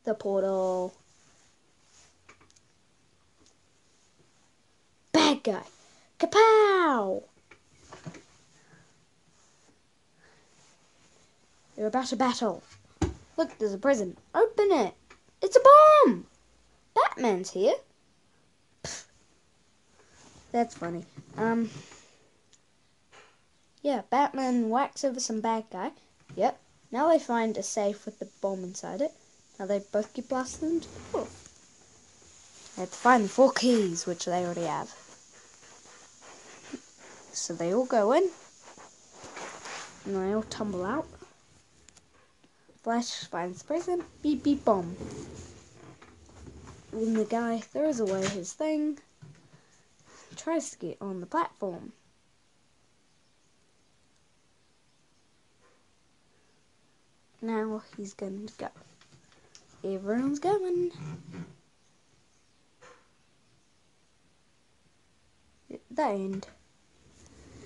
the portal. Bad guy. Kapow! You're about to battle. Look, there's a prison. Open it. It's a bomb! Batman's here. Pfft. That's funny. Yeah, Batman whacks over some bad guy. Yep. Now they find a safe with the bomb inside it. Now they both get blasted into the portal. They have to find the 4 keys, which they already have. So they all go in. And they all tumble out. Flash finds the prison. Beep beep bomb. Then the guy throws away his thing. Tries to get on the platform. Now he's going to go. Everyone's going. The end.